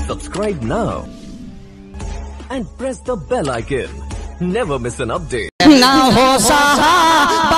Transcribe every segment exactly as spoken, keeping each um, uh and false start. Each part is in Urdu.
Subscribe now and press the bell icon. Never miss an update. Na ho sahaba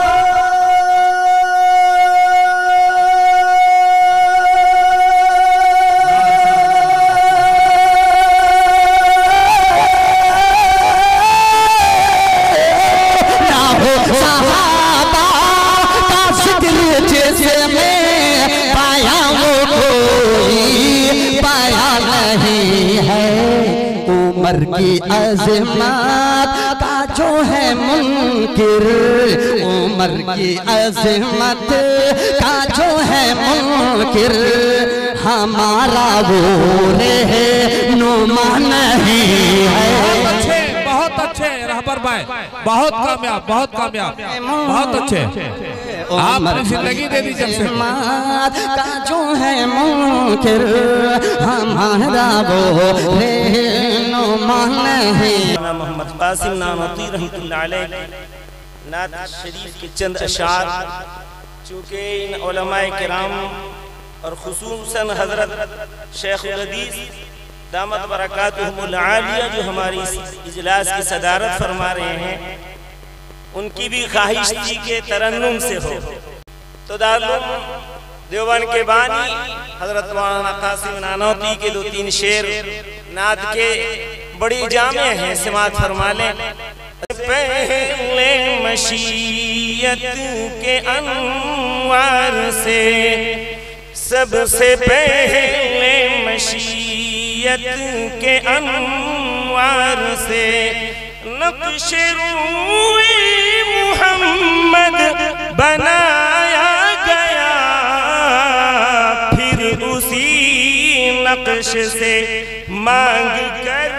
na ho sahaba ka zikr jise mein paya wo koi paya nahi hai عمر کی عظمت کا جو ہے منکر عمر کی عظمت کا جو ہے منکر ہمارا وہ رہنما نہیں ہے بہت اچھے رہبر بھائی بہت کامیاب بہت کامیاب بہت اچھے آپ نے زندگی دے دی جب سے کا جو ہے منکر ہمارا وہ رہنما نہیں محمد قاسم نانوتوی رحمت اللہ علیہ نعت شریف کے چند اشعار چونکہ ان علماء کرام اور خصوصاً حضرت شیخ الحدیث دامت برکاتہم العالیہ جو ہماری اجلاس کی صدارت فرما رہے ہیں ان کی بھی خواہش تھی کہ ترنم سے ہو تو دارالعلوم دیوبند کے بانی حضرت مولانا قاسم نانوتوی کے دو تین شعر نعت کے بڑی جامع ہیں سماعت فرما لیں پہلے مشیت کے انوار سے سب سے پہلے مشیت کے انوار سے نقش روی محمد بنایا گیا پھر اسی نقش سے مانگ کر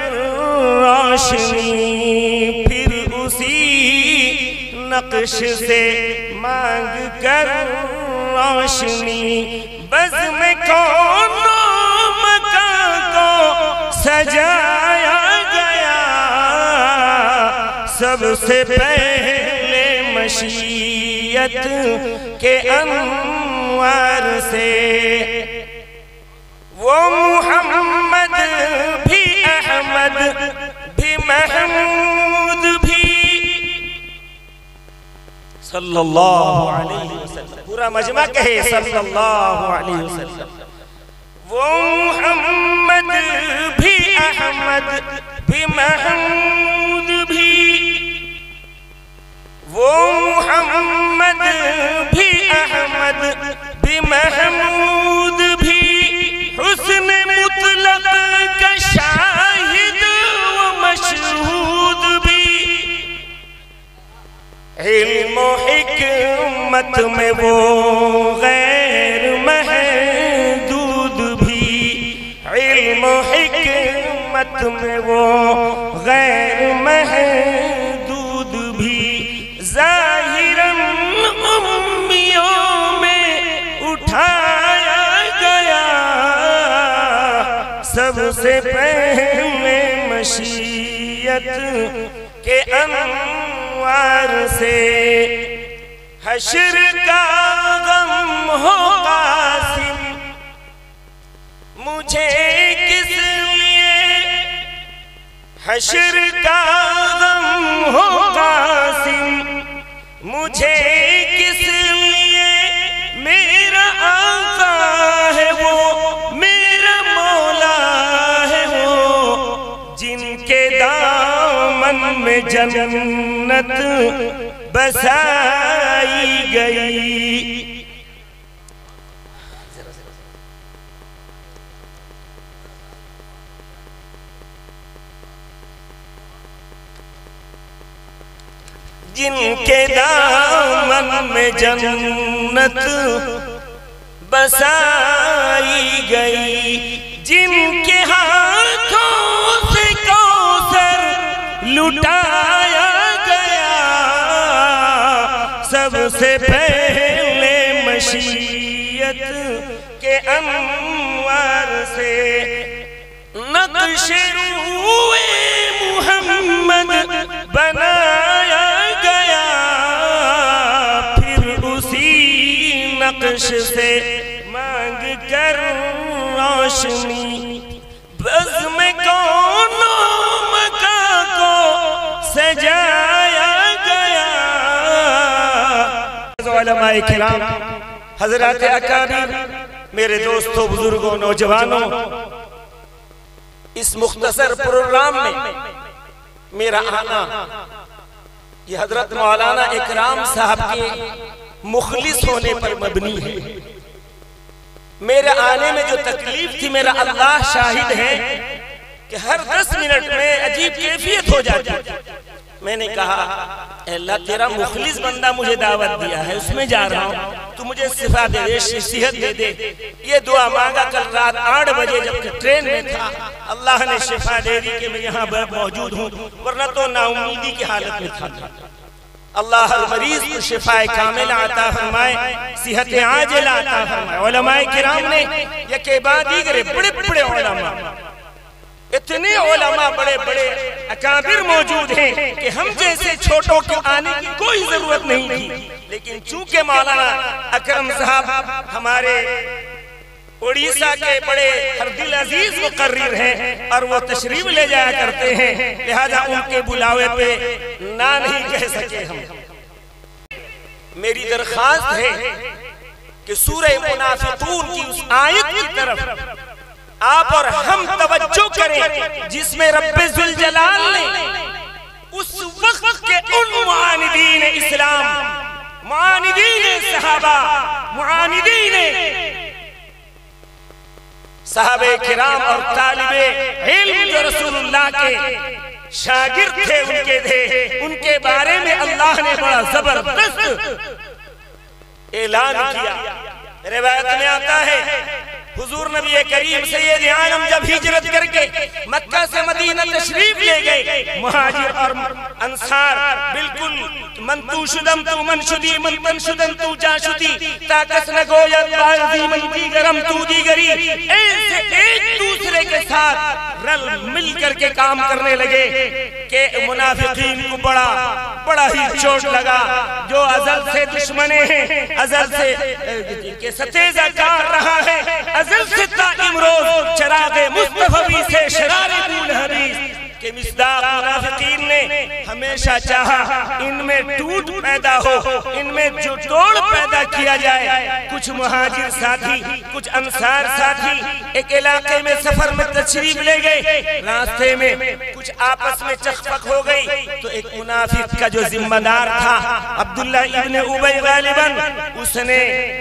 روشنی پھر اسی نقش سے مانگ کر روشنی بزم کون مکان کو سجایا گیا سب سے پہلے مشیت کے انوار سے وہ محمد بھی احمد بھی محمود بھی صلی اللہ علیہ وسلم پورا مجمع کہے صلی اللہ علیہ وسلم وہ محمد بھی احمد بھی محمود بھی وہ محمد بھی احمد بھی محمود بھی حسن مطلق کا شاہد و مشہود بھی علم و حکمت میں وہ غیر محدود بھی علم و حکمت میں وہ غیر محدود بھی ظاہراً امیوں میں اٹھایا گیا سب سے پہلے مشیت کے انوار سے حشر کا غم ہو قاسم مجھے کس لیے حشر کا غم ہو قاسم مجھے کس لیے میرا آقا ہے وہ میرا مولا ہے وہ جن کے دامن میں جنت بسائی گئی جن کے دامن میں جنت بسائی گئی جن کے ہاتھوں سے کوثر لٹایا گیا سب سے پہلے مشیت کے انوار سے نقش روئے محمد بنایا گیا پھر اسی نقش سے مانگ کر روشنی بزم کونوں مکان کو سجایا گیا. علماء کرام، حضرات اکابر، میرے دوستوں، بزرگوں، نوجوانوں، اس مختصر پروگرام میں میرا آنا یہ حضرت مولانا اکرام صاحب کے مخلص ہونے پر مبنی ہے. میرے آنے میں جو تکلیف تھی، میرا اللہ شاہد ہے کہ ہر دس منٹ میں عجیب کیفیت ہو جاتی. میں نے کہا اے اللہ تیرا مخلص بندہ مجھے دعوت دیا ہے، اس میں جا رہا ہوں، تو مجھے شفا دے دے، صحت دے دے. یہ دعا مانگا کل رات آٹھ بجے جب کہ ٹرین میں تھا. اللہ نے شفا دے دی کہ میں یہاں موجود ہوں، ورنہ تو نا امیدی کی حالت میں تھا. اللہ ہر مریض کو شفا کامل عطا فرمائے، صحت عاجل عطا فرمائے. علماء کرام نے یکے بعد دیگر بڑے بڑے علماء، اتنے علماء بڑے بڑے اکابر موجود ہیں کہ ہم جیسے چھوٹوں کو آنے کی کوئی ضرورت نہیں تھی. لیکن چونکہ مولانا اکرم صاحب ہمارے اڑیسہ کے بڑے ہر دل عزیز مقرر ہیں اور وہ تشریف لے جایا کرتے ہیں، لہذا ان کے بلاوے پہ نہ نہیں کہہ سکے ہم. میری درخواست ہے کہ سورہ منافقون کی اس آیت کی طرف آپ اور ہم توجہ کریں جس میں رب ذوالجلال نے اس وقت کے ان معاندین اسلام، معاندین صحابہ، معاندین صحابہ کرام اور طالب علم جو رسول اللہ کے شاگرد تھے، ان کے تھے، ان کے بارے میں اللہ نے بڑا زبردست اعلان کیا. روایت میں آتا ہے حضور نبی کریم سید عالم جب ہجرت کر کے مکہ سے مدینہ تشریف لے گئے، مہاجر اور انصار بالکل من تو شدم تو من شدی من من شدم تو جا شدی تاکس نگوید بازی من دیگرم تو دیگری، ایسے ایک دوسرے کے ساتھ رل مل کر کے کام کرنے لگے کہ منافقین کو بڑا بڑا ہی چوٹ لگا. جو ازل سے دشمنے ہیں، ازل سے کے ستیزہ کار رہا ہے، ازل سے تا امروز چراغ مصطفی سے شرار دون حدیث کہ مصداق منافقین نے ہمیشہ چاہا ان میں ٹوٹ پیدا ہو، ان میں جو توڑ پیدا کیا جائے. کچھ مہاجر ساتھی، کچھ انصار ساتھی ایک علاقے میں سفر میں تشریف لے گئے، راستے میں کچھ آپس میں چخپک ہو گئی تو ایک منافق کا جو ذمہ دار تھا عبداللہ ابن ابی غالباً، اس نے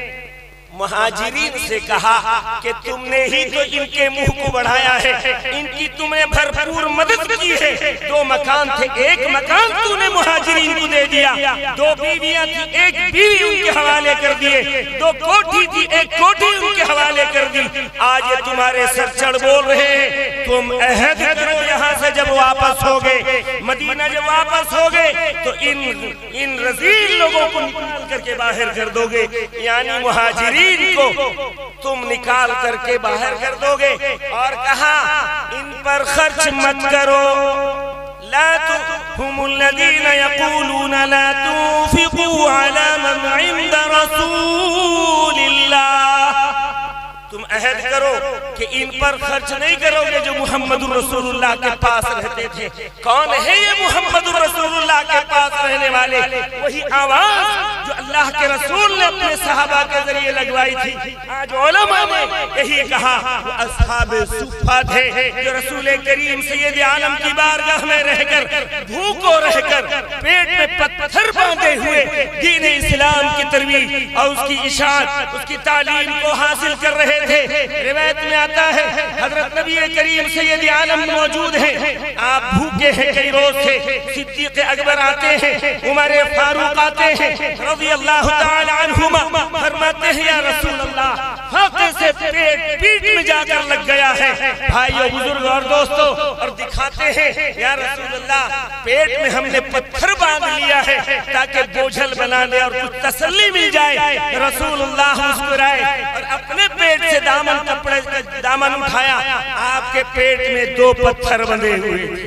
مہاجرین سے کہا کہ تم نے ہی تو ان کے منہ کو بڑھایا ہے، ان کی تم نے بھرپور مدد کی ہے. دو مکان تھے، ایک مکان تو نے مہاجرین کو دے دیا، دو بیویاں تھی، ایک بیوی ان کے حوالے کر دیے، دو کوٹھی تھی، ایک کوٹھی ان کے حوالے کر دی. آج یہ تمہارے سر چڑھ بول رہے ہیں، تم عہد کرو یہاں سے جب واپس ہو گئے، مدینہ جب واپس ہو گئے تو ان ان رذیل لوگوں کو نکال کر کے باہر کر دو گے، یعنی مہاجرین کو تم نکال کر کے باہر کر دو گے. اور کہا ان پر خرچ مت کرو، لا هم الذين يقولون لا تنفقوا على من عند رسول الله. تم عہد کرو کہ ان پر خرچ نہیں کرو گے جو محمد الرسول اللہ کے پاس رہتے تھے. کون ہے یہ محمد الرسول اللہ کے پاس رہنے والے؟ وہی آواز جو اللہ کے رسول نے اپنے صحابہ کے ذریعے لگوائی تھی. آج علماء نے یہی کہا وہ اصحاب صفہ تھے جو رسول کریم سید عالم کی بارگاہ میں رہ کر، بھوکو رہ کر، پیٹ میں پتھر باندھے ہوئے دین اسلام کی ترویج اور اس کی اشاعت، اس کی تعلیم کو حاصل کر رہے تھے. روایت میں آتا ہے حضرت نبی کریم سید عالم موجود ہیں، آپ بھوکے ہیں کئی روز سے. صدیق اکبر آتے ہیں، عمر فاروق آتے ہیں رضی اللہ تعالی عنہما، فرماتے ہیں یا رسول اللہ فاقے سے پیٹ پیٹ میں جا کر لگ گیا ہے. بھائیو، بزرگ اور دوستو، اور دکھاتے ہیں یا رسول اللہ پیٹ میں ہم نے پتھر باندھ لیا ہے تاکہ بوجھل بنا لے اور کچھ تسلی مل جائے. رسول اللہ مسکرائے اور اپنے پیٹ سے دامن کپڑے دامن اٹھایا، آپ کے پیٹ میں دو پتھر بندھے ہوئے تھے.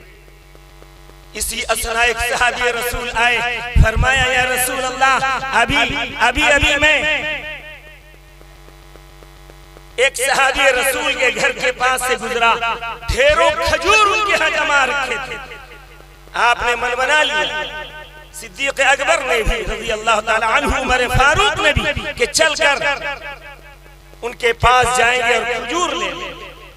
اسی اثناء ایک صحابی رسول آئے، فرمایا یا رسول اللہ ابھی ابھی ابھی میں ایک صحابی رسول کے گھر کے پاس سے گزرا، ڈھیروں کھجور ان کے ہاں جمع رکھے تھے، آپ نے من بنا لیا، صدیق اکبر نے بھی رضی اللہ تعالی عنہ، عمر فاروق نے بھی کہ چل کر ان کے پاس جائیں گے اور کھجور لیں گے۔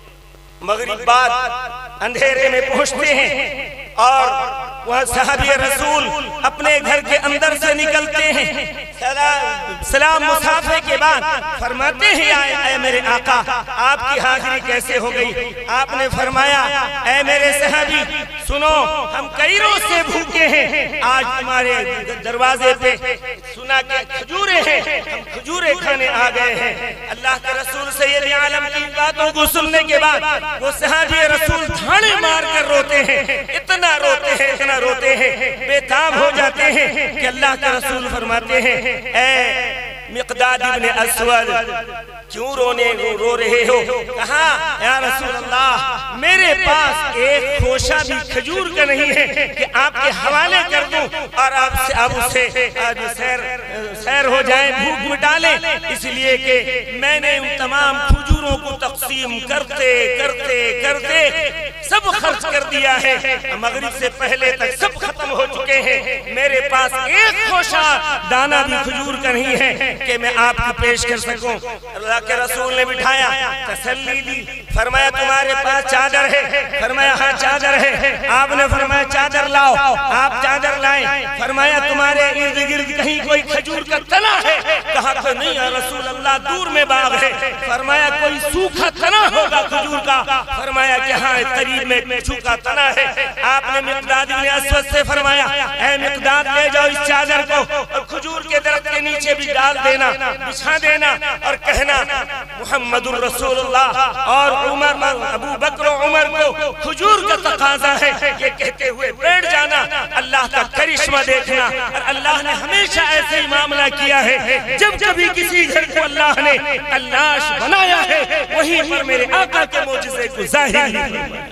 مغرب بعد اندھیرے میں پہنچتے ہیں اور وہ صحابی رسول اپنے گھر کے اندر سے نکلتے ہیں، سلام مصافحے کے بعد فرماتے ہیں اے میرے آقا آپ کی حاضری کیسے ہو گئی؟ آپ نے فرمایا اے میرے صحابی سنو، ہم کئی روز سے بھوکے ہیں، آج تمہارے دروازے پہ سنا کہ کھجوریں ہیں، ہم کھجوریں کھانے آ گئے ہیں۔ اللہ کے رسول سید عالم کی باتوں کو سننے کے بعد وہ صحابی رسول دھاڑے مار کر روتے ہیں، اتنا روتے ہیں اتنا روتے ہیں، بے تاب ہو جاتے ہیں کہ اللہ کے رسول فرماتے ہیں اے مقداد ابن اسود کیوں رونے رو رہے ہو؟ کہا یا رسول اللہ میرے پاس ایک خوشہ بھی کھجور کا نہیں ہے کہ آپ کے حوالے کر دوں اور آپ سے اب اسے سیر سیر ہو جائے، بھوک مٹا لیں، اس لیے کہ میں نے ان تمام کھجوروں کو تقسیم کرتے کرتے کرتے سب خرچ کر دیا ہے، مغرب سے پہلے تک سب ختم ہو چکے ہیں، میرے پاس ایک خوشہ دانہ بھی کھجور کا نہیں ہے کہ میں آپ کو پیش کر سکوں۔ اللہ کے رسول نے بٹھایا، تسلی دی، فرمایا تمہارے پاس چادر ہے؟ فرمایا ہاں چادر ہے۔ آپ نے فرمایا چادر لاؤ، آپ چادر لائیں، فرمایا تمہارے ارد گرد کہیں کوئی کھجور کا تنا ہے؟ کہا کہ نہیں یا رسول اللہ دور میں باغ ہے۔ فرمایا کوئی سوکھا تنا ہوگا کھجور کا؟ فرمایا کہ ہاں قریب میں سوکھا تنا ہے۔ آپ نے مقداد ابن اسود سے فرمایا اے مقداد لے جاؤ اس چادر کو اور کھجور کے درخت کے نیچے بھی ڈال دینا، بچھا دینا اور کہنا محمد الرسول اللہ اور عمر ابو بکر و عمر کو کھجور کا تقاضا ہے، یہ کہتے ہوئے بیٹھ جانا، اللہ کا کرشمہ دیکھنا۔ اور اللہ نے ہمیشہ ایسے ہی معاملہ کیا ہے، جب کبھی کسی گھر کو اللہ نے علاش بنایا ہے وہیں پر میرے آقا کے معجزے کو ظاہر ہی۔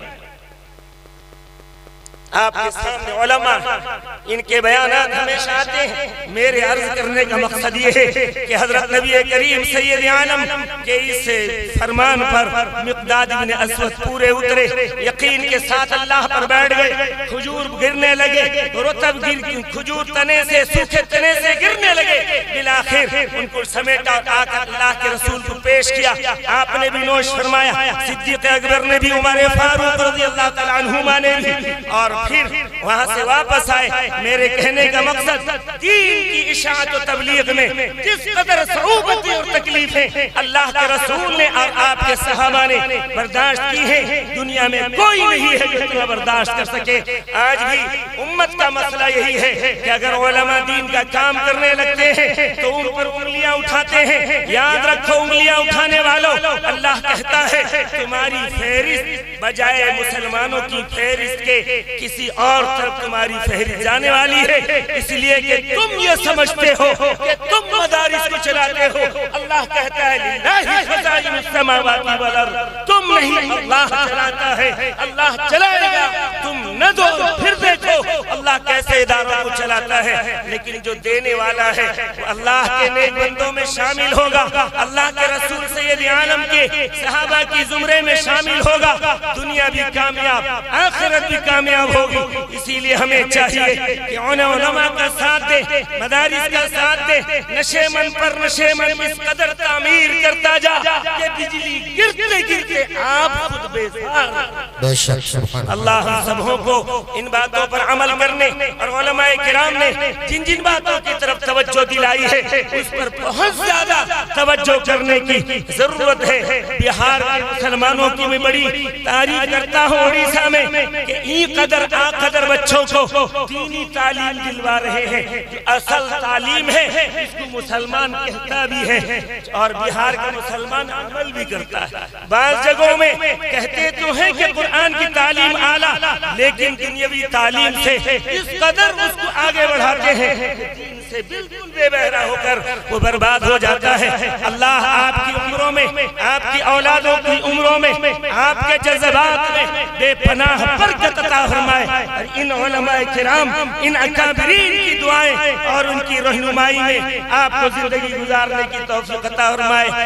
آپ کے سامنے علماء ان کے بیانات ہمیشہ آتے ہیں، میرے عرض کرنے کا مقصد یہ ہے کہ حضرت نبی کریم سید عالم کے اس فرمان پر مقداد ابن اسود پورے اترے، یقین کے ساتھ اللہ پر بیٹھ گئے، کھجور گرنے لگے، رطب کھجور تنے سے سوکھے تنے سے گرنے لگے، بالآخر ان کو سمیٹا اور آ کر اللہ کے رسول کو پیش کیا، آپ نے بھی نوش فرمایا، صدیق اکبر نے بھی، عمر فاروق رضی اللہ تعالیٰ عنہما نے بھی، اور پھر وہاں سے واپس آئے۔ میرے کہنے کا مقصد دین کی اشاعت و تبلیغ میں جس قدر صعوبتیں اور تکلیفیں اللہ کے رسول نے اور آپ کے صحابہ نے برداشت کی ہیں، دنیا میں کوئی نہیں ہے جو اتنا برداشت کر سکے۔ آج بھی امت کا مسئلہ یہی ہے کہ اگر علماء دین کا کام کرنے لگتے ہیں تو ان پر انگلیاں اٹھاتے ہیں۔ یاد رکھو انگلیاں اٹھانے والوں، اللہ کہتا ہے تمہاری فہرست بجائے مسلمانوں کی فہرست کے کسی اور طرف تمہاری فہرست جانے والی ہے، اس لیے کہ تم یہ سمجھتے ہو کہ تم مدارس کو چلاتے ہو۔ اللہ کہتا ہے للہ خزائن السماوات والارض، تم نہیں اللہ چلاتا ہے، اللہ چلائے گا، تم نہ دو پھر دیکھو اللہ کیسے اداروں کو چلاتا ہے۔ لیکن جو دینے والا ہے وہ اللہ کے نیک بندوں میں شامل ہوگا، اللہ کے رسول سید عالم کے صحابہ کی زمرے میں شامل ہوگا، دنیا بھی کامیاب آخرت بھی کامیاب ہوگی۔ اسی لیے ہمیں چاہیے کہ علماء کا ساتھ دے، مدارس کا ساتھ دے، نشے من پر نشے من اس قدر تعمیر کرتا جا کہ بجلی گرتے گرتے آپ خود بیزار۔ بے شک سبحان اللہ ہم سبوں کو ان باتوں پر عمل کرنے اور علماء کرام نے جن جن باتوں کی طرف توجہ دلائی ہے اس پر بہت زیادہ توجہ کرنے کی ضرورت ہے۔ بہار کے مسلمانوں کی میں بڑی تعریف کرتا ہوں اڑیسہ میں کہ این قدر آ قدر بچوں کو دینی تعلیم دلوا رہے ہیں، جو اصل تعلیم ہے اس کو مسلمان کہتا بھی ہے اور بہار کا مسلمان عمل بھی کرتا ہے۔ بعض جگہوں میں کہتے تو ہیں کہ قرآن کی تعلیم اعلیٰ، لیکن دنیاوی تعلیم سے اس قدر اس کو آگے بڑھاتے ہیں دین سے بالکل بے بہرا ہو کر وہ برباد ہو جاتا ہے۔ اللہ آپ کی عمروں میں، آپ کی اولادوں کی عمروں میں، آپ کے جذبات میں بے پناہ برکت عطا فرمائے، اور ان علماء کرام، ان اکابرین کی دعائیں اور ان کی رہنمائی میں آپ کو زندگی گزارنے کی توفیق عطا فرمائے۔